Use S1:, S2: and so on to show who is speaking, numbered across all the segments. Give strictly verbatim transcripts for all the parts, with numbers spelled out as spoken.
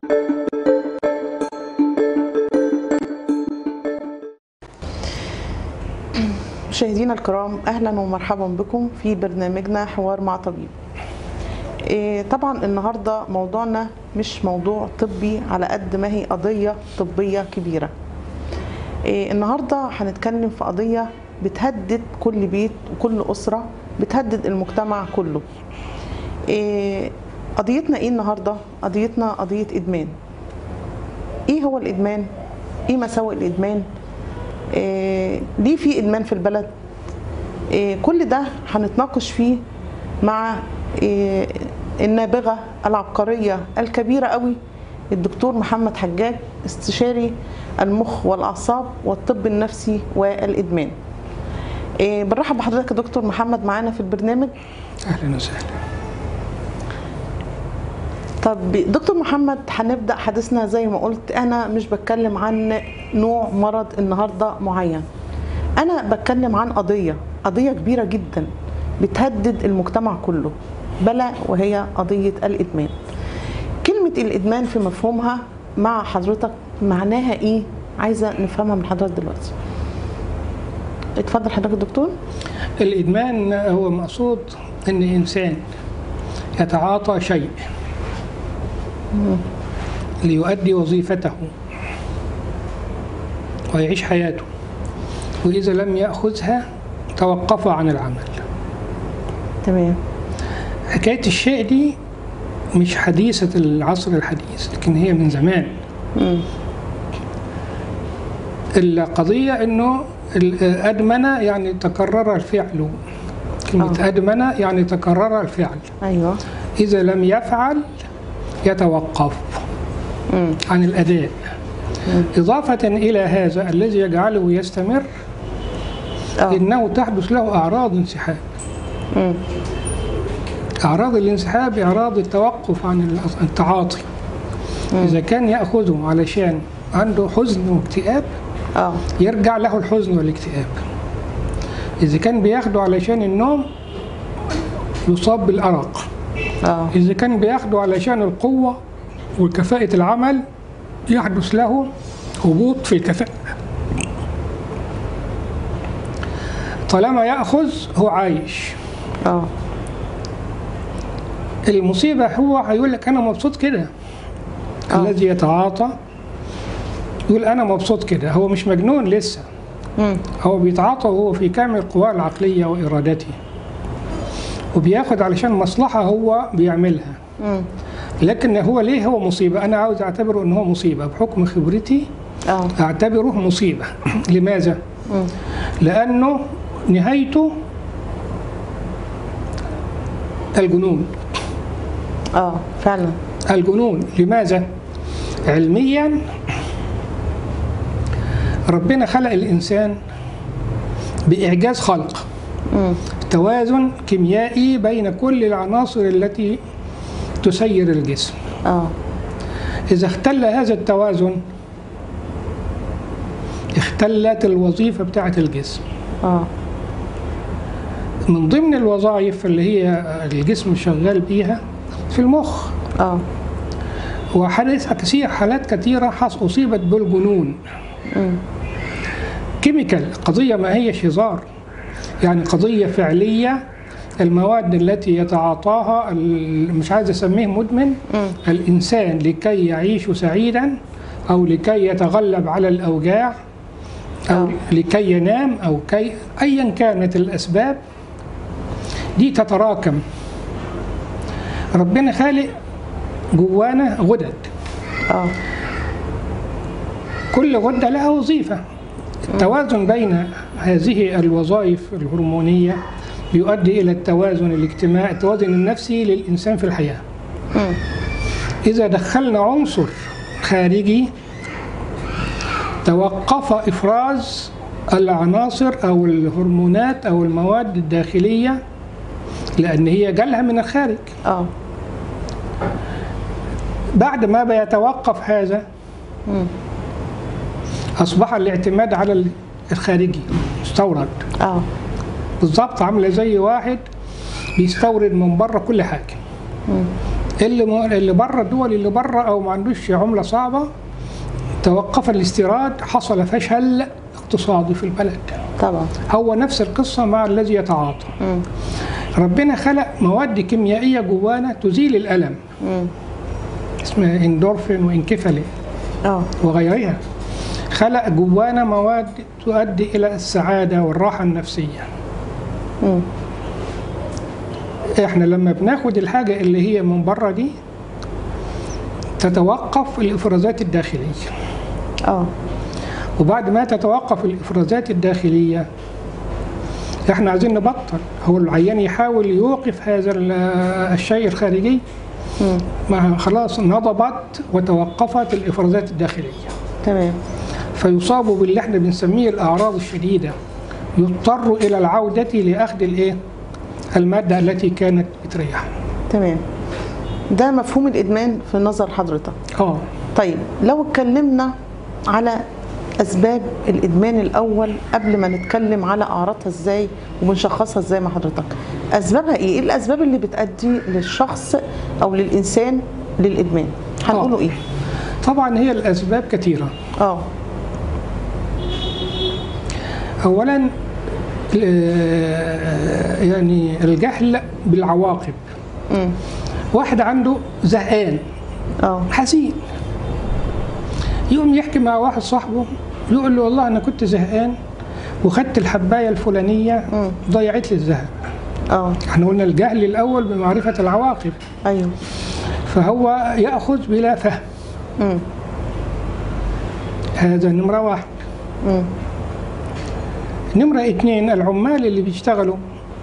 S1: مشاهدينا الكرام، اهلا ومرحبا بكم في برنامجنا حوار مع طبيب. إيه طبعا النهارده موضوعنا مش موضوع طبي على قد ما هي قضيه طبيه كبيره. إيه النهارده هنتكلم في قضيه بتهدد كل بيت وكل اسره، بتهدد المجتمع كله. إيه قضيتنا ايه النهارده؟ قضيتنا قضيه ادمان. ايه هو الادمان؟ ايه مساوئ الادمان؟ إيه ليه في ادمان في البلد؟ إيه كل ده هنتناقش فيه مع إيه النابغه العبقريه الكبيره قوي الدكتور محمد حجاج، استشاري المخ والاعصاب والطب النفسي والادمان. إيه بنرحب بحضرتك يا دكتور محمد معانا في البرنامج.
S2: اهلا وسهلا.
S1: طب دكتور محمد، هنبدا حديثنا زي ما قلت. انا مش بتكلم عن نوع مرض النهارده معين، انا بتكلم عن قضيه قضيه كبيره جدا بتهدد المجتمع كله، بلا وهي قضيه الادمان. كلمه الادمان في مفهومها مع حضرتك معناها ايه؟ عايزه نفهمها من حضرتك دلوقتي. اتفضل حضرتك يا دكتور.
S2: الادمان هو مقصود ان انسان يتعاطى شيء ليؤدي وظيفته ويعيش حياته، وإذا لم يأخذها توقف عن العمل. تمام. حكاية الشيء دي مش حديثة العصر الحديث، لكن هي من زمان. مم. القضية إنه أدمن يعني تكرر الفعل. كلمة أوه. أدمن يعني تكرر الفعل. أيوة. إذا لم يفعل يتوقف مم. عن الأداء. مم. إضافة إلى هذا الذي يجعله يستمر أوه. إنه تحدث له أعراض انسحاب. مم. أعراض الانسحاب أعراض التوقف عن التعاطي. مم. إذا كان يأخذه علشان عنده حزن واكتئاب أوه. يرجع له الحزن والاكتئاب. إذا كان بياخده علشان النوم يصاب بالأرق. أوه. إذا كان بياخده علشان القوة وكفاءة العمل يحدث له هبوط في الكفاءة. طالما يأخذ هو عايش. أوه. المصيبة هو هيقول لك أنا مبسوط كده. الذي يتعاطى يقول أنا مبسوط كده، هو مش مجنون لسه. مم. هو بيتعاطى وهو في كامل قواه العقلية وإرادته، وبياخد علشان مصلحة هو بيعملها. مم. لكن هو ليه هو مصيبة؟ أنا عاوز أعتبره إن هو مصيبة بحكم خبرتي. أوه. أعتبره مصيبة. لماذا؟ مم. لأنه نهايته الجنون. آه فعلا الجنون. لماذا؟ علميا ربنا خلق الإنسان بإعجاز خلق. مم. توازن كيميائي بين كل العناصر التي تسير الجسم. آه. إذا اختل هذا التوازن اختلت الوظيفة بتاعة الجسم. آه. من ضمن الوظائف اللي هي الجسم شغال بيها في المخ. آه. وحدث كثير حالات كثيرة أصيبت بالجنون. مم. كيميكال، قضية ما هيش هزار، يعني قضية فعلية. المواد التي يتعاطاها مش عايز اسميه مدمن. م. الانسان لكي يعيش سعيدا او لكي يتغلب على الاوجاع او أوه. لكي ينام او كي ايا كانت الاسباب دي تتراكم. ربنا خالق جوانا غدد. أوه. كل غدة لها وظيفة. التوازن بين هذه الوظائف الهرمونية يؤدي إلى التوازن الاجتماعي، التوازن النفسي للإنسان في الحياة. م. إذا دخلنا عنصر خارجي توقف إفراز العناصر أو الهرمونات أو المواد الداخلية، لأن هي جالها من الخارج. أوه. بعد ما بيتوقف هذا م. أصبح الاعتماد على الخارجي مستورد. أوه. بالضبط عامله زي واحد بيستورد من بره كل حاجه. مم. اللي اللي بره الدول اللي بره او ما عندوش عمله صعبه توقف الاستيراد، حصل فشل اقتصادي في البلد.
S1: طبعا
S2: هو نفس القصه مع الذي يتعاطى.
S1: مم.
S2: ربنا خلق مواد كيميائيه جوانا تزيل الالم،
S1: مم.
S2: اسمها اندورفين وانكفالين
S1: اه
S2: وغيرها. خلق جوانا مواد تؤدي الى السعاده والراحه النفسيه.
S1: مم.
S2: احنا لما بناخد الحاجه اللي هي من بره دي تتوقف الافرازات الداخليه.
S1: اه
S2: وبعد ما تتوقف الافرازات الداخليه احنا عايزين نبطل. هو العيان يحاول يوقف هذا الشيء الخارجي، ما خلاص نضبت وتوقفت الافرازات الداخليه.
S1: تمام.
S2: فيصاب باللي احنا بنسميه الاعراض الشديده، يضطر الى العوده لاخذ الايه؟ الماده التي كانت بتريحه.
S1: تمام. ده مفهوم الادمان في نظر حضرتك.
S2: اه
S1: طيب لو اتكلمنا على اسباب الادمان الاول قبل ما نتكلم على اعراضها ازاي وبنشخصها ازاي مع حضرتك، اسبابها ايه؟ ايه الاسباب اللي بتؤدي للشخص او للانسان للادمان؟ هنقوله ايه؟
S2: طبعا هي الاسباب كثيره.
S1: اه
S2: اولا يعني الجهل بالعواقب.
S1: امم
S2: واحد عنده زهقان
S1: اه
S2: حزين، يقوم يحكي مع واحد صاحبه يقول له والله انا كنت زهقان وخدت الحبايه الفلانيه
S1: مم.
S2: ضيعت لي الزهق.
S1: اه
S2: احنا قلنا الجهل الاول بمعرفه العواقب.
S1: ايوه.
S2: فهو ياخذ بلا فهم.
S1: امم
S2: هذا نمره واحد.
S1: امم
S2: نمره اثنين العمال اللي بيشتغلوا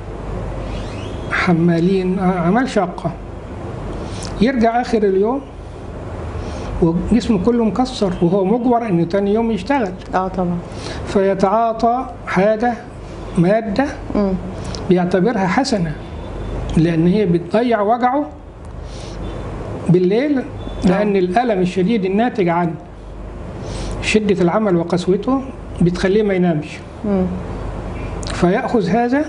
S2: حمالين عمل شاقه، يرجع اخر اليوم وجسمه كله مكسر وهو مجبر انه ثاني يوم يشتغل.
S1: اه طبعا.
S2: فيتعاطى حاجه ماده
S1: امم
S2: بيعتبرها حسنه لان هي بتضيع وجعه بالليل، لان الالم الشديد الناتج عن شده العمل وقسوته بتخليه ما ينامش.
S1: امم
S2: فياخذ هذا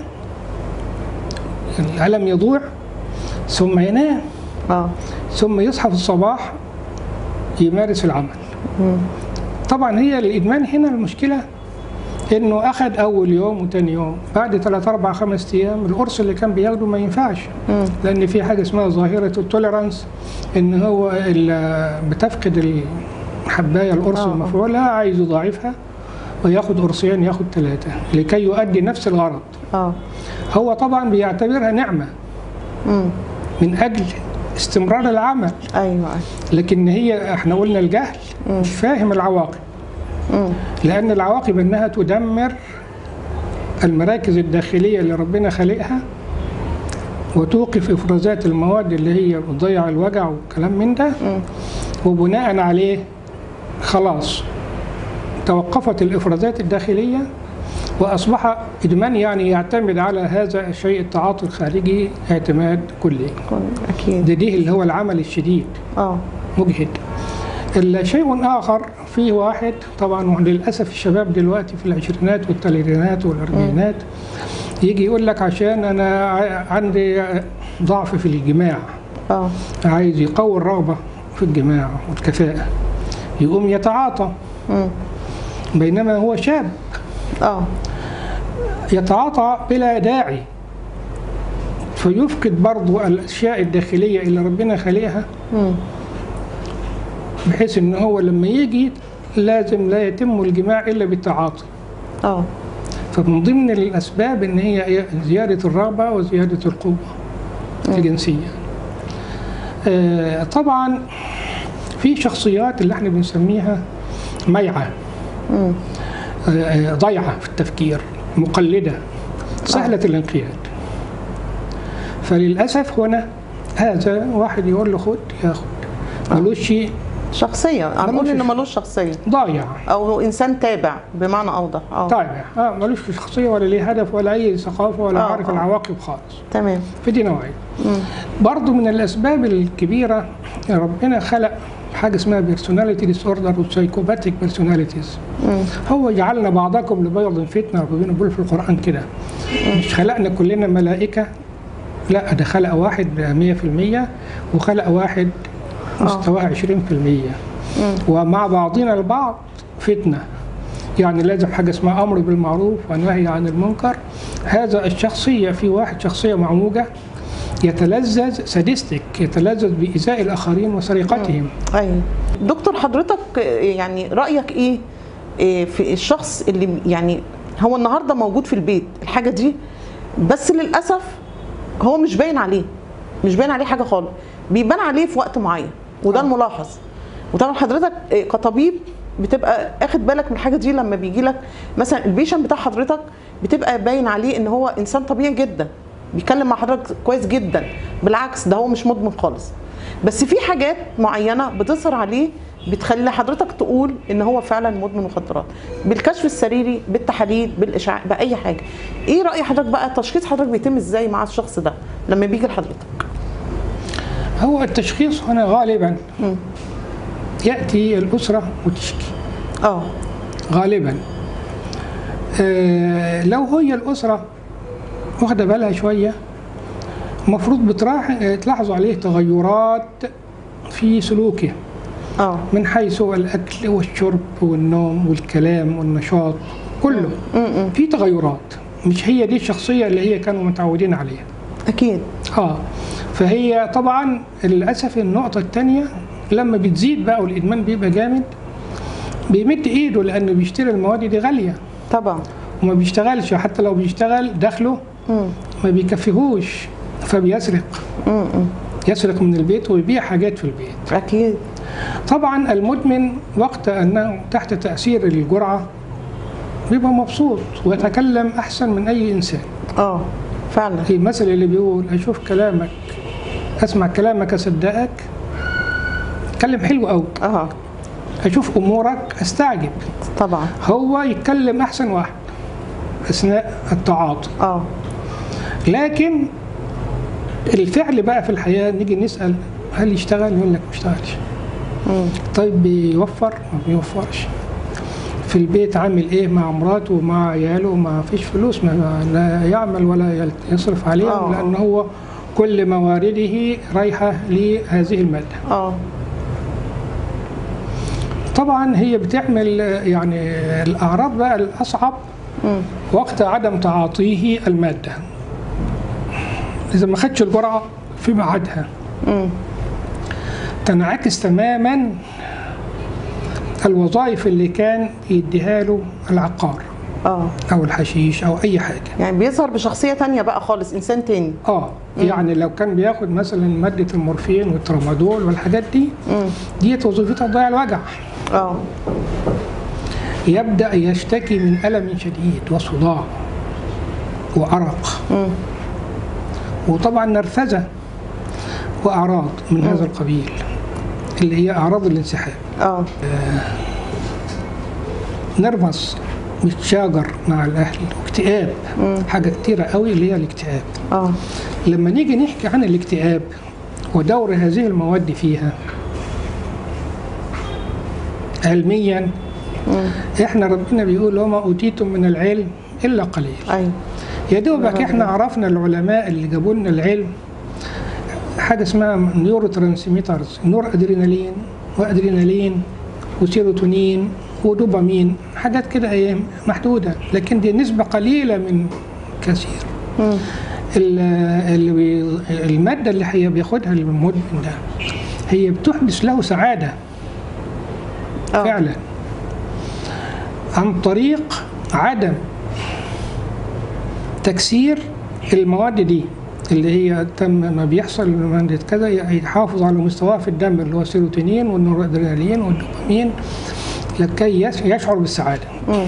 S2: الالم يضوع ثم ينام،
S1: اه
S2: ثم يصحى في الصباح يمارس العمل.
S1: امم
S2: طبعا هي الادمان هنا المشكله انه اخذ اول يوم وثاني يوم، بعد ثلاث اربع خمس ايام القرص اللي كان بياخده ما ينفعش.
S1: مم.
S2: لان في حاجه اسمها ظاهره التوليرانس، ان هو بتفقد الحبايه القرص
S1: آه.
S2: المفعوله، عايز يضاعفها وياخد قرصين ياخد ثلاثه لكي يؤدي نفس الغرض.
S1: اه
S2: هو طبعا بيعتبرها نعمه
S1: امم
S2: من اجل استمرار العمل،
S1: ايوه
S2: لكن هي احنا قلنا الجهل مش فاهم العواقب.
S1: امم
S2: لأن العواقب أنها تدمر المراكز الداخلية اللي ربنا خلقها وتوقف إفرازات المواد اللي هي بتضيع الوجع والكلام من ده، وبناء عليه خلاص توقفت الإفرازات الداخلية وأصبح إدمان يعني يعتمد على هذا الشيء التعاطي الخارجي اعتماد كلي.
S1: أكيد.
S2: ده دي اللي هو العمل الشديد
S1: اه
S2: مجهد. الشيء آخر فيه واحد طبعا للأسف الشباب دلوقتي في العشرينات والثلاثينات والأربعينات يجي يقول لك عشان أنا عندي ضعف في الجماع،
S1: اه
S2: عايز يقوي الرغبة في الجماع والكفاءة، يقوم يتعاطى.
S1: امم
S2: بينما هو شاب
S1: اه
S2: يتعاطى بلا داعي، فيفقد برضو الأشياء الداخلية اللي ربنا خلقها،
S1: امم
S2: بحيث ان هو لما يجي لازم لا يتم الجماع الا بالتعاطي.
S1: اه
S2: فمن ضمن الاسباب ان هي زياده الرغبه وزياده القوه الجنسيه. آه طبعا في شخصيات اللي احنا بنسميها ميعه، آه ضيعه في التفكير، مقلده، سهله آه. الانقياد. فللاسف هنا هذا واحد يقول له خد ياخد، ملوش شيء
S1: شخصية، هنقول انه ملوش شخصية،
S2: ضايع
S1: او انسان تابع بمعنى اوضح. اه
S2: تابع، اه ملوش شخصية ولا ليه هدف ولا اي ثقافة ولا
S1: آه
S2: عارف
S1: آه.
S2: العواقب خالص.
S1: تمام.
S2: في دي نوعية. برضو من الاسباب الكبيرة ربنا خلق حاجة اسمها بيرسوناليتي ديس اوردر وسايكوباتيك بيرسوناليتيز. هو جعلنا بعضكم لبعض فتنة، ربنا بيقول في القرآن كده، مش خلقنا كلنا ملائكة لا، ده خلق واحد مية في المية وخلق واحد مستواه عشرين في المية، ومع بعضنا البعض فتنة. يعني لازم حاجة اسمها أمر بالمعروف ونهي عن المنكر. هذا الشخصية، في واحد شخصية معوجة يتلذذ سادستك، يتلذذ بإيذاء الآخرين وسرقتهم.
S1: أيوة دكتور، حضرتك يعني رأيك إيه في الشخص اللي يعني هو النهاردة موجود في البيت الحاجة دي، بس للأسف هو مش باين عليه، مش باين عليه حاجة خالص، بيبان عليه في وقت معين، وده الملاحظ. وطبعا حضرتك كطبيب بتبقى اخد بالك من الحاجه دي، لما بيجي لك مثلا البيشن بتاع حضرتك بتبقى باين عليه ان هو انسان طبيعي جدا، بيتكلم مع حضرتك كويس جدا، بالعكس ده هو مش مدمن خالص، بس في حاجات معينه بتظهر عليه بتخلي حضرتك تقول ان هو فعلا مدمن مخدرات، بالكشف السريري، بالتحاليل، بالاشعاع، باي حاجه. ايه راي حضرتك بقى، تشخيص حضرتك بيتم ازاي مع الشخص ده لما بيجي لحضرتك؟
S2: هو التشخيص هنا غالبا م. يأتي الأسرة وتشكي.
S1: اه
S2: غالبا آه لو هي الأسرة واخدة بالها شوية، المفروض بتراح تلاحظوا عليه تغيرات في سلوكه.
S1: اه
S2: من حيث الأكل والشرب والنوم والكلام والنشاط كله. م. م. في تغيرات، مش هي دي الشخصية اللي هي كانوا متعودين عليها.
S1: أكيد.
S2: اه فهي طبعا للأسف النقطة الثانية لما بتزيد بقى والإدمان بيبقى جامد، بيمد إيده لأنه بيشتري المواد دي غالية
S1: طبعا،
S2: وما بيشتغلش، حتى لو بيشتغل دخله م. ما بيكفيهوش، فبيسرق. م -م. يسرق من البيت ويبيع حاجات في البيت.
S1: أكيد.
S2: طبعا المدمن وقت أنه تحت تأثير الجرعة بيبقى مبسوط ويتكلم أحسن من أي إنسان.
S1: اه فعلا.
S2: المثل اللي بيقول أشوف كلامك، أسمع كلامك أصدقك، اتكلم حلو قوي.
S1: اه
S2: اشوف امورك استعجب.
S1: طبعا.
S2: هو يتكلم احسن واحد اثناء التعاطي.
S1: اه
S2: لكن الفعل بقى في الحياه نيجي نسال هل يشتغل؟ يقول لك ما بيشتغلش. طيب بيوفر؟ ما بيوفرش. في البيت عامل ايه مع مراته ومع عياله؟ ما فيش فلوس، ما لا يعمل ولا يصرف عليهم، لان هو كل موارده رايحه لهذه الماده.
S1: اه
S2: طبعا هي بتعمل يعني الاعراض بقى الاصعب م. وقت عدم تعاطيه الماده. اذا ما خدش الجرعه في ميعادها تنعكس تماما الوظائف اللي كان يديها له العقار
S1: اه
S2: او الحشيش او اي حاجه.
S1: يعني بيظهر بشخصيه تانية بقى خالص، انسان تاني.
S2: اه مم. يعني لو كان بياخد مثلا ماده المورفين والترامادول والحاجات دي، مم. ديت وظيفتها تضيع الوجع.
S1: اه
S2: يبدا يشتكي من الم شديد وصداع وعرق. مم. وطبعا نرفزه واعراض من مم. هذا القبيل اللي هي اعراض الانسحاب.
S1: اه, آه
S2: نرفز، متشاجر مع الاهل، واكتئاب. مم. حاجه كتيره قوي اللي هي الاكتئاب.
S1: اه
S2: لما نيجي نحكي عن الاكتئاب ودور هذه المواد فيها علميا، مم. احنا ربنا بيقول وما اوتيتم من العلم الا قليل.
S1: ايوه
S2: يا دوبك احنا عرفنا العلماء اللي جابوا لنا العلم حاجه اسمها نيورو ترانسميترز، نور ادرينالين وادرينالين وسيروتونين ودوبامين، حاجات كده ايه محدوده، لكن دي نسبه قليله من كثير. مم. اللي الماده اللي هي بياخدها المدمن ده هي بتحدث له سعاده. أوه. فعلا عن طريق عدم تكسير المواد دي اللي هي تم ما بيحصل مادة كذا يحافظ على مستواه في الدم اللي هو السيروتونين والنورادرينالين والدوبامين لكي يشعر بالسعاده. مم.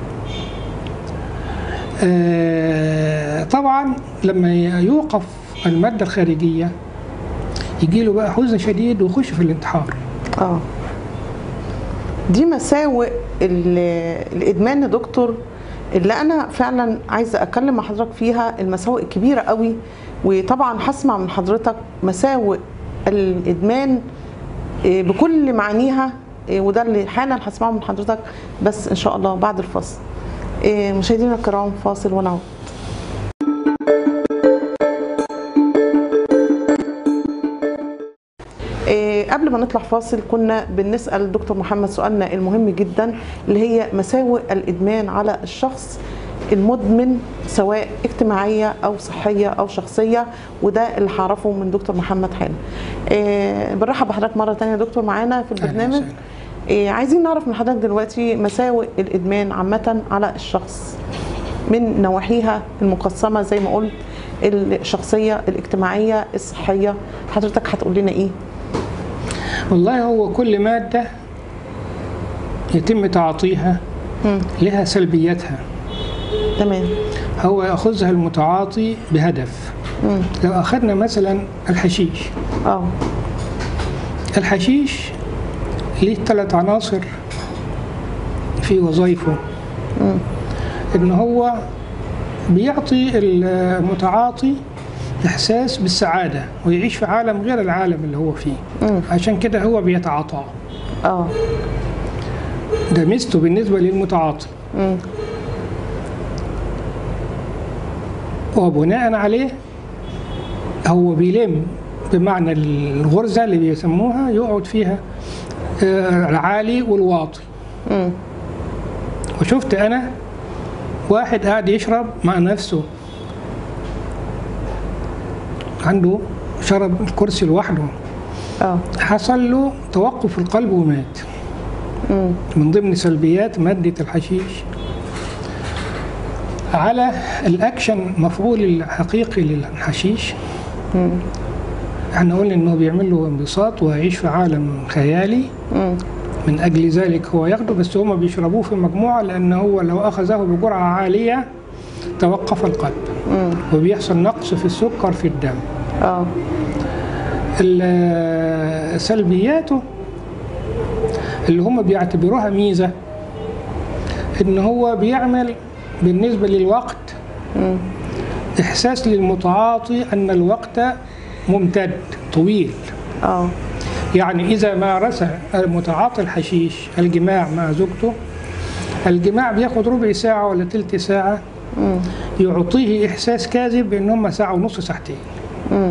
S2: آه طبعا لما يوقف الماده الخارجيه يجي له بقى حزن شديد ويخش في الانتحار.
S1: اه دي مساوئ الادمان يا دكتور، اللي انا فعلا عايزه اتكلم مع حضرتك فيها، المساوئ كبيره قوي. وطبعا هسمع من حضرتك مساوئ الادمان بكل معانيها، وده اللي حالا هسمعه من حضرتك، بس ان شاء الله بعد الفاصل. مشاهدينا الكرام، فاصل ونعود. قبل ما نطلع فاصل كنا بنسال دكتور محمد سؤالنا المهم جدا اللي هي مساوئ الادمان على الشخص المدمن سواء اجتماعيه او صحيه او شخصيه، وده اللي هعرفه من دكتور محمد حالا. آه بنرحب بحضرتك مره ثانيه يا دكتور معانا في البرنامج. آه عايزين نعرف من حضرتك دلوقتي مساوئ الادمان عامه على الشخص من نواحيها المقسمه زي ما قلت، الشخصيه، الاجتماعيه، الصحيه. حضرتك هتقول لنا ايه؟
S2: والله هو كل ماده يتم تعاطيها م. لها سلبياتها.
S1: تمام.
S2: هو ياخذها المتعاطي بهدف. مم. لو اخذنا مثلا الحشيش،
S1: اه
S2: الحشيش ليه ثلاث عناصر في وظائفه. مم. ان هو بيعطي المتعاطي احساس بالسعاده ويعيش في عالم غير العالم اللي هو فيه. مم. عشان كده هو بيتعاطاه.
S1: اه
S2: ده ميزته بالنسبه للمتعاطي. مم. وبناء عليه هو بيلم، بمعنى الغرزة اللي بيسموها يقعد فيها العالي والواطي. م. وشفت أنا واحد قاعد يشرب مع نفسه، عنده شرب الكرسي لوحده. اه حصل له توقف القلب ومات. م. من ضمن سلبيات مادة الحشيش على الأكشن مفعول الحقيقي للحشيش. مم. احنا قلنا انه بيعمل له انبساط ويعيش في عالم خيالي. مم. من اجل ذلك هو ياخده، بس هم بيشربوه في مجموعه لان هو لو اخذه بجرعه عاليه توقف القلب. مم. وبيحصل نقص في السكر في الدم. اه سلبياته اللي هم بيعتبروها ميزه ان هو بيعمل بالنسبة للوقت م. إحساس للمتعاطي أن الوقت ممتد طويل. أوه. يعني إذا مارس المتعاطي الحشيش الجماع مع زوجته، الجماع بياخد ربع ساعة ولا تلت ساعة. م. يعطيه إحساس كاذب بأن هم ساعة ونص ساعتين. م.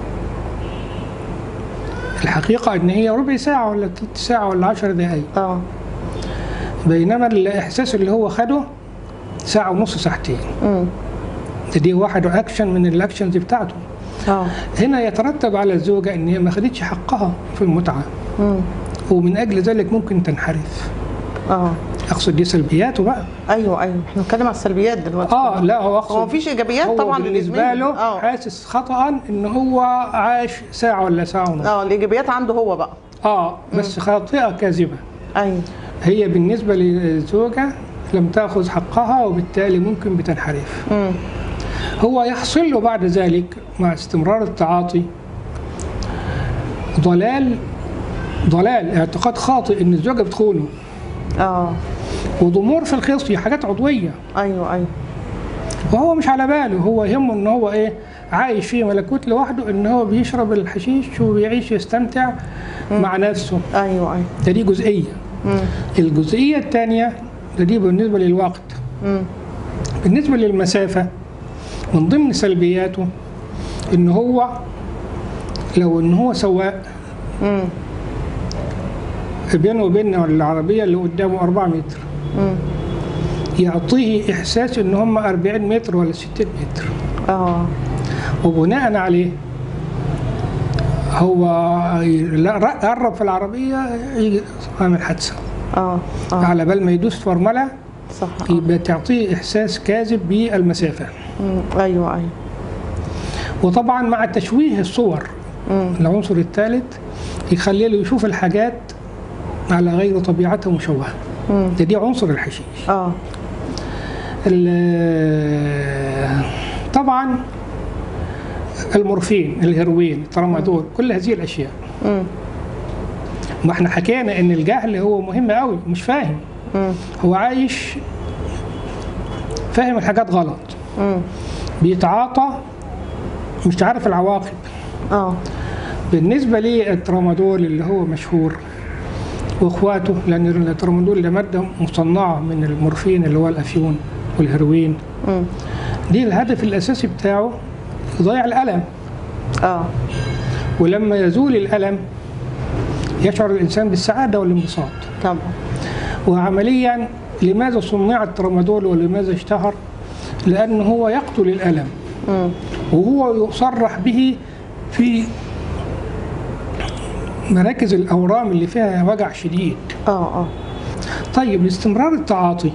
S2: الحقيقة أن هي ربع ساعة ولا تلت ساعة ولا عشر دقايق. أوه. بينما الإحساس اللي هو خده ساعة ونص ساعتين. امم دي واحد اكشن من الاكشنز بتاعته. اه هنا يترتب على الزوجة ان هي ما خدتش حقها في المتعة. امم ومن اجل ذلك ممكن تنحرف. اه اقصد دي سلبياته بقى.
S1: ايوه ايوه احنا بنتكلم على السلبيات دلوقتي.
S2: اه لا هو اقصد
S1: هو مفيش ايجابيات
S2: هو
S1: طبعا
S2: بالنسبة له. أوه. حاسس خطأ ان هو عاش ساعة ولا ساعة ونص.
S1: اه الايجابيات عنده هو بقى.
S2: اه بس مم. خاطئة كاذبة.
S1: ايوه
S2: هي بالنسبة للزوجة لم تأخذ حقها وبالتالي ممكن بتنحرف. مم. هو يحصل له بعد ذلك مع استمرار التعاطي ضلال ضلال اعتقاد خاطئ ان الزوجة بتخونه. اه وضمور في الخصية، حاجات عضوية.
S1: ايوه ايوه
S2: وهو مش على باله، هو يهمه ان هو ايه عايش في ملكوت لوحده، ان هو بيشرب الحشيش وبيعيش يستمتع. مم. مع نفسه.
S1: ايوه ايوه
S2: ده دي جزئية. مم. الجزئية الثانية ده دي بالنسبة للوقت. مم. بالنسبة للمسافة من ضمن سلبياته ان هو لو ان هو سواق مم. بينه وبين العربية اللي قدامه أربعة متر. مم. يعطيه إحساس ان هم أربعين متر ولا ستين متر. اه وبناء عليه هو قرب في العربية يجي عامل حادثة. اه اه على بال ما يدوس فرملة. صح. يبقى تعطيه إحساس كاذب بالمسافة. مم. أيوة أيوة. وطبعا مع تشويه الصور. مم. العنصر الثالث يخليه له يشوف الحاجات على غير طبيعتها مشوهة. ده دي عنصر الحشيش. اه طبعا المورفين، الهيروين، الترامادول، كل هذه الأشياء. مم. ما احنا حكينا ان الجهل هو مهم قوي، مش فاهم. مم. هو عايش فاهم الحاجات غلط. مم. بيتعاطى مش عارف العواقب. اه بالنسبه للترامادول اللي هو مشهور واخواته، لان الترامادول ده ماده مصنعه من المورفين اللي هو الافيون والهيروين. مم. دي الهدف الاساسي بتاعه يضيع الالم. اه ولما يزول الالم يشعر الإنسان بالسعادة والانبساط.
S1: طبعا.
S2: وعمليا لماذا صنع الترامادول ولماذا اشتهر؟ لأنه هو يقتل الألم. م. وهو يصرح به في مراكز الأورام اللي فيها وجع شديد.
S1: اه اه
S2: طيب، لاستمرار التعاطي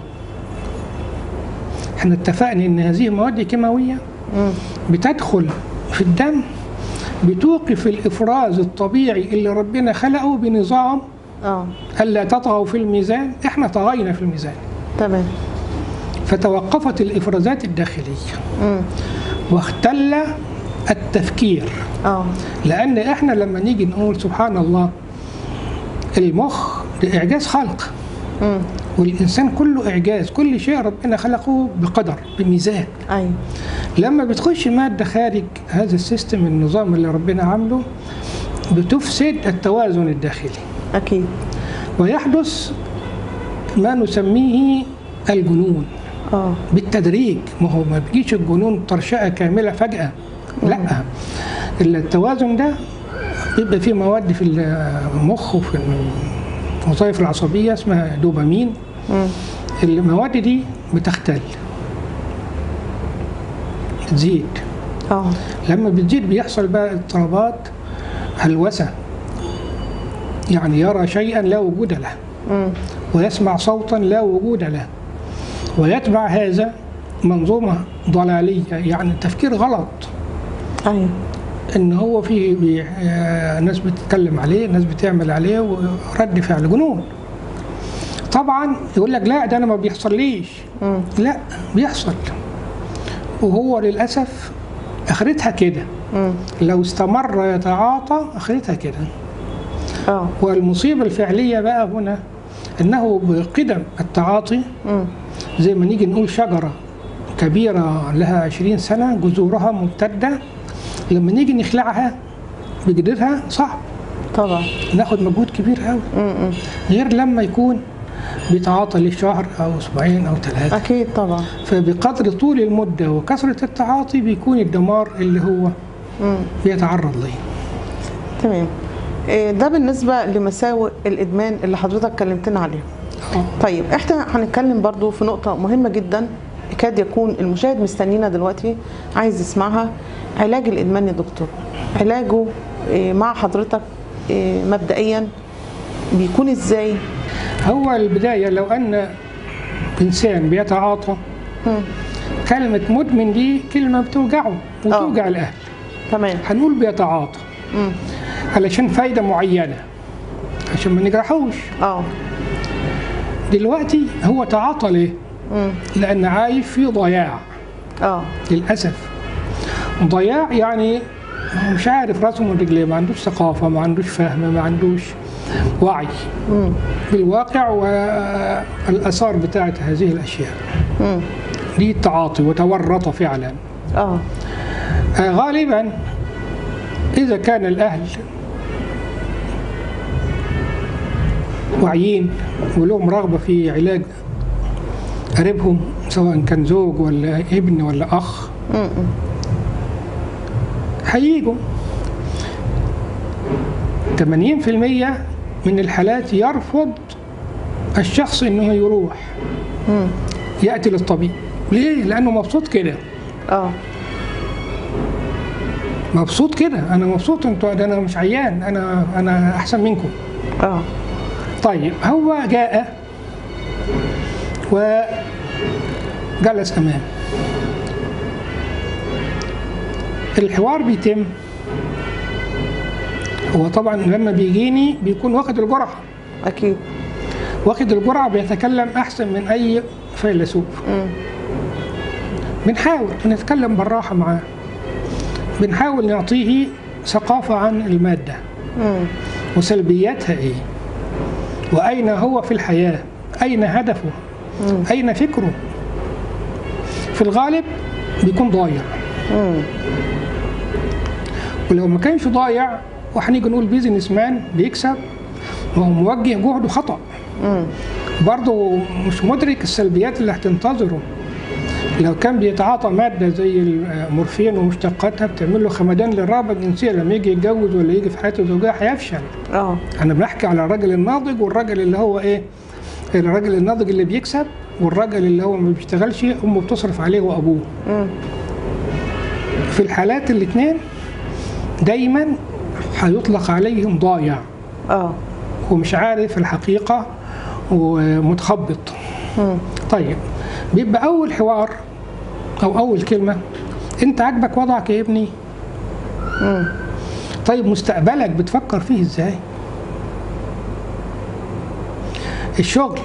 S2: احنا اتفقنا ان هذه مواد كيماويه بتدخل في الدم، بتوقف الافراز الطبيعي اللي ربنا خلقه بنظام اه الا تطغوا في الميزان. احنا طغينا في الميزان.
S1: تمام.
S2: فتوقفت الافرازات الداخليه مم. واختل التفكير. اه لان احنا لما نيجي نقول سبحان الله، المخ ده اعجاز خلق. مم. والإنسان كله إعجاز، كل شيء ربنا خلقه بقدر بميزان. أيوة. لما بتخش مادة خارج هذا السيستم، النظام اللي ربنا عامله، بتفسد التوازن الداخلي. أكيد. ويحدث ما نسميه الجنون. آه. بالتدريج. ما هو ما بيجيش الجنون طرشقة كاملة فجأة. مم. لا، التوازن ده بيبقى فيه مواد في المخ وفي الوظائف العصبية اسمها دوبامين. مم. المواد دي بتختل، بتزيد. اه لما بتزيد بيحصل بقى اضطرابات هلوسة، يعني يرى شيئا لا وجود له. مم. ويسمع صوتا لا وجود له، ويتبع هذا منظومة ضلالية، يعني تفكير غلط. أيوة. ان هو في ناس بتتكلم عليه، ناس بتعمل عليه، ورد فعل جنون. طبعا يقول لك لا ده انا ما بيحصليش. مم. لا، بيحصل، وهو للاسف اخرتها كده. مم. لو استمر يتعاطى اخرتها كده. اه والمصيبه الفعليه بقى هنا انه بقدم التعاطي، مم. زي ما نيجي نقول شجره كبيره لها عشرين سنه جذورها ممتده، لما نيجي نخلعها بجدرها صعب. طبعا. ناخد مجهود كبير قوي. غير لما يكون بيتعاطى لشهر او اسبوعين او ثلاثه. اكيد طبعا. فبقدر طول المده وكثره التعاطي بيكون الدمار اللي هو مم. بيتعرض له. تمام.
S1: ده بالنسبه لمساوئ الادمان اللي حضرتك كلمتنا عليها. أوه. طيب احنا هنتكلم برضو في نقطه مهمه جدا، يكاد يكون المشاهد مستنينا دلوقتي عايز يسمعها. علاج الادمان يا دكتور، علاجه مع حضرتك مبدئيا بيكون ازاي؟
S2: هو البدايه لو ان انسان بيتعاطى، كلمه مدمن دي كلمه بتوجعه وتوجع الاهل. تمام. هنقول بيتعاطى مم. علشان فايده معينه، عشان ما نجرحوش. اه دلوقتي هو تعاطى ليه؟ مم. لان عايش في ضياع. اه للاسف ضياع، يعني مش عارف راسه من رجليه، ما عندوش ثقافه، ما عندوش فهم، ما عندوش وعي مم. بالواقع والاثار بتاعت هذه الاشياء. مم. دي التعاطي وتورط فعلا. آه. آه غالبا اذا كان الاهل واعيين ولهم رغبه في علاج قريبهم، سواء كان زوج ولا ابن ولا اخ، مم. هيجوا. ثمانين بالمئة من الحالات يرفض الشخص انه يروح مم. ياتي للطبيب. ليه؟ لانه مبسوط كده. اه مبسوط كده، انا مبسوط، انتوا انا مش عيان، انا انا احسن منكم. اه طيب هو جاء وجلس امامي، الحوار بيتم. هو طبعا لما بيجيني بيكون واخد الجرعه. اكيد واخد الجرعه، بيتكلم احسن من اي فيلسوف. مم. بنحاول نتكلم بالراحه معاه، بنحاول نعطيه ثقافه عن الماده. مم. وسلبياتها ايه، واين هو في الحياه، اين هدفه. مم. اين فكره. في الغالب بيكون ضايع. مم. ولو ما كانش ضايع وهنيجي نقول بيزنس مان بيكسب، وهو موجه جهده خطأ. برضه مش مدرك السلبيات اللي هتنتظره لو كان بيتعاطى ماده زي المورفين ومشتقاتها بتعمل له خمدان للرغبه الجنسيه، لما يجي يتجوز ولا يجي في حياته الزوجيه هيفشل. اه انا بنحكي على الراجل الناضج والراجل اللي هو ايه؟ الراجل الناضج اللي بيكسب، والراجل اللي هو ما بيشتغلش امه بتصرف عليه وابوه. مم. في الحالات الاثنين دايما هيطلق عليهم ضايع. اه ومش عارف الحقيقه ومتخبط. مم. طيب بيبقى اول حوار او اول كلمه: انت عاجبك وضعك يا ابني؟ مم. طيب مستقبلك بتفكر فيه ازاي؟ الشغل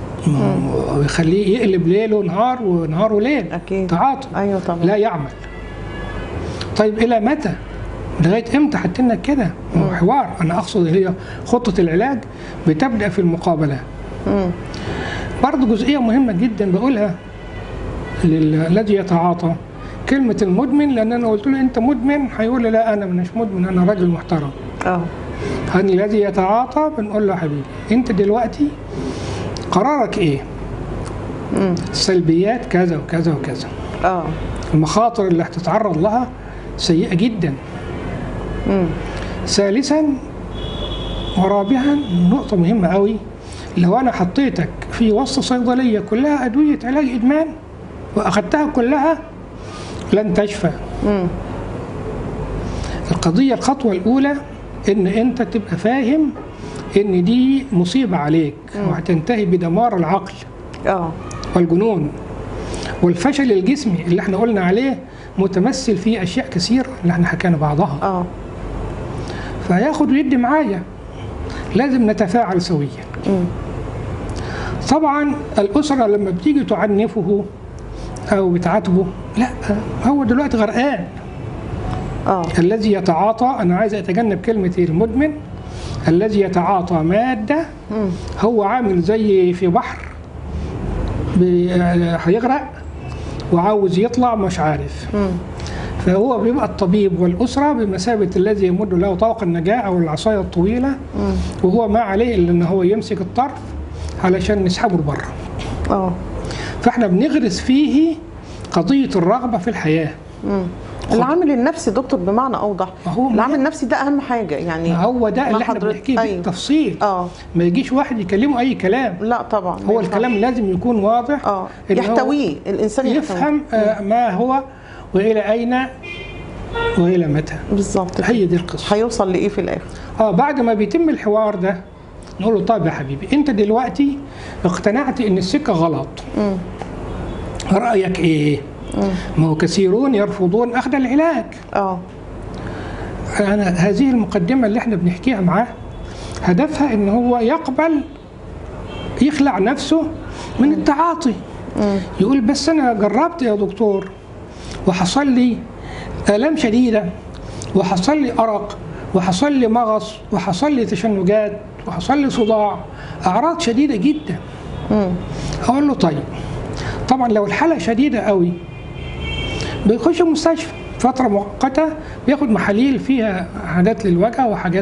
S2: يخليه يقلب ليل ونهار ونهار وليل. اكيد تعاطي. ايوه طبعا. لا يعمل. طيب الى متى؟ لغايه امتى حاطين لك كده؟ حوار. انا اقصد هي خطه العلاج بتبدا في المقابله. امم برضه جزئيه مهمه جدا بقولها للذي يتعاطى، كلمه المدمن، لان انا قلت له انت مدمن هيقول لي لا انا مش مدمن، انا راجل محترم. اه الذي يتعاطى بنقول له يا حبيبي انت دلوقتي قرارك ايه؟ مم. السلبيات كذا وكذا وكذا. اه المخاطر اللي هتتعرض لها سيئة جدا. مم. ثالثا ورابعا نقطة مهمة قوي، لو انا حطيتك في وسط صيدلية كلها ادوية علاج ادمان واخدتها كلها لن تشفى. مم. القضية الخطوة الاولى ان انت تبقى فاهم ان دي مصيبة عليك وهتنتهي بدمار العقل اه والجنون والفشل الجسمي اللي احنا قلنا عليه متمثل في اشياء كثيرة اللي احنا حكينا بعضها. اه فياخد ويدي معايا، لازم نتفاعل سويا. مم. طبعا الاسرة لما بتيجي تعنفه او بتعاتبه، لا هو دلوقتي غرقان. اه الذي يتعاطى، انا عايز اتجنب كلمة المدمن، الذي يتعاطى مادة مم. هو عامل زي في بحر هيغرق وعاوز يطلع مش عارف. مم. فهو بيبقى الطبيب والأسرة بمثابة الذي يمد له طوق النجاة أو العصاية الطويلة. مم. وهو ما عليه إلا إن هو يمسك الطرف علشان نسحبه لبره. اه فإحنا بنغرس فيه قضية الرغبة في الحياة. مم. العامل النفسي دكتور بمعنى اوضح، العامل النفسي ده اهم حاجه يعني. هو ده اللي احنا بنحكيه أيوه. بالتفصيل. اه ما يجيش واحد يكلمه اي كلام. لا طبعا هو الكلام لازم يكون واضح. اه يحتويه الانسان، يفهم آه ما هو والى اين والى متى بالظبط. هي دي القصه، هيوصل لايه في الاخر. اه بعد ما بيتم الحوار ده نقول له طيب يا حبيبي انت دلوقتي اقتنعت ان السكه غلط. امم رايك ايه؟ ما هو كثيرون يرفضون اخذ العلاج. اه انا هذه المقدمه اللي احنا بنحكيها معاه هدفها ان هو يقبل يخلع نفسه من التعاطي. مم. يقول بس انا جربت يا دكتور وحصل لي الام شديده وحصل لي ارق وحصل لي مغص وحصل لي تشنجات وحصل لي صداع، اعراض شديده جدا. مم. اقول له طيب طبعا لو الحاله شديده قوي بيخش المستشفى فترة مؤقتة، بياخد محاليل فيها حاجات للوجع وحاجات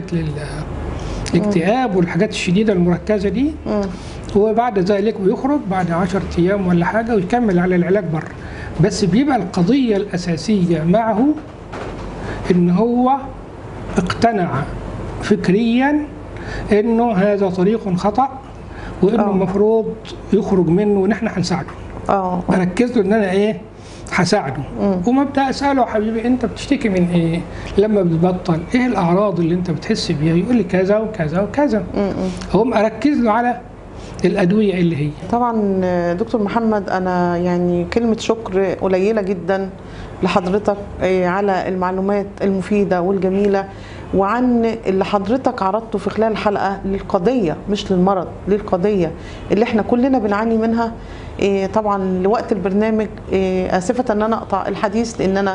S2: للاكتئاب والحاجات الشديدة المركزة دي. مم. وبعد ذلك بيخرج بعد عشرة أيام ولا حاجة ويكمل على العلاج بره. بس بيبقى القضية الأساسية معه إن هو اقتنع فكريا إنه هذا طريق خطأ وإنه المفروض يخرج منه ونحن هنساعده. اه بركز له إن أنا إيه هساعده. ومبدا اساله يا حبيبي انت بتشتكي من ايه؟ لما بتبطل ايه الاعراض اللي انت بتحس بيها؟ يقول لي كذا وكذا وكذا. اقوم اركز له على الادويه اللي هي. طبعا دكتور محمد انا يعني كلمه شكر قليله جدا لحضرتك على المعلومات المفيده والجميله وعن اللي حضرتك عرضته في خلال الحلقه للقضيه مش للمرض، للقضيه اللي احنا كلنا بنعاني منها. إيه طبعا لوقت البرنامج إيه اسفه ان انا اقطع الحديث لان انا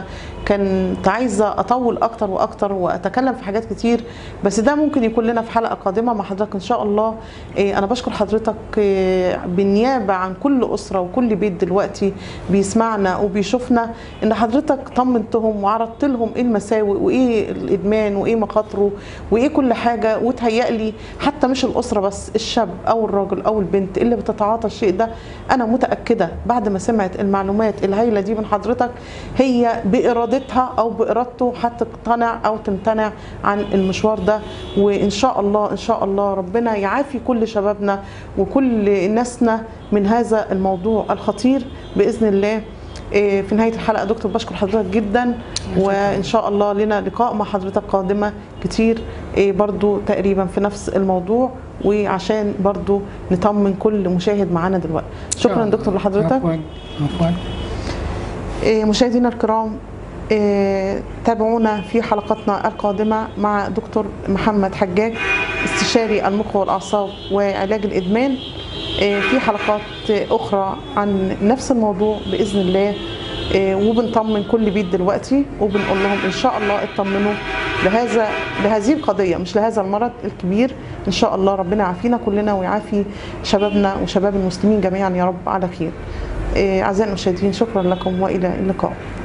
S1: كنت عايزه اطول اكتر واكتر واتكلم في حاجات كتير، بس ده ممكن يكون لنا في حلقه قادمه مع حضرتك ان شاء الله. انا بشكر حضرتك بالنيابه عن كل اسره وكل بيت دلوقتي بيسمعنا وبيشوفنا، ان حضرتك طمنتهم وعرضت لهم ايه المساوئ وايه الادمان وايه مخاطره وايه كل حاجه. وتهيألي حتى مش الاسره بس، الشاب او الراجل او البنت اللي بتتعاطى الشيء ده، انا متاكده بعد ما سمعت المعلومات الهائله دي من حضرتك هي بارادتها او بارادته هتقتنع او تمتنع عن المشوار ده. وان شاء الله ان شاء الله ربنا يعافي كل شبابنا وكل ناسنا من هذا الموضوع الخطير باذن الله. في نهايه الحلقه دكتور بشكر حضرتك جدا، وان شاء الله لنا لقاء مع حضرتك قادمه كتير برضو تقريبا في نفس الموضوع، وعشان برضو نطمن كل مشاهد معانا دلوقتي. شكرا دكتور لحضرتك.
S2: عفوا عفوا.
S1: مشاهدينا الكرام، تابعونا في حلقاتنا القادمه مع دكتور محمد حجاج، استشاري المخ والاعصاب وعلاج الادمان، في حلقات اخرى عن نفس الموضوع باذن الله. وبنطمن كل بيت دلوقتي وبنقول لهم ان شاء الله اطمنوا لهذا لهذه القضيه، مش لهذا المرض الكبير. ان شاء الله ربنا يعافينا كلنا ويعافي شبابنا وشباب المسلمين جميعا يا رب على خير. اعزائي المشاهدين، شكرا لكم والى اللقاء.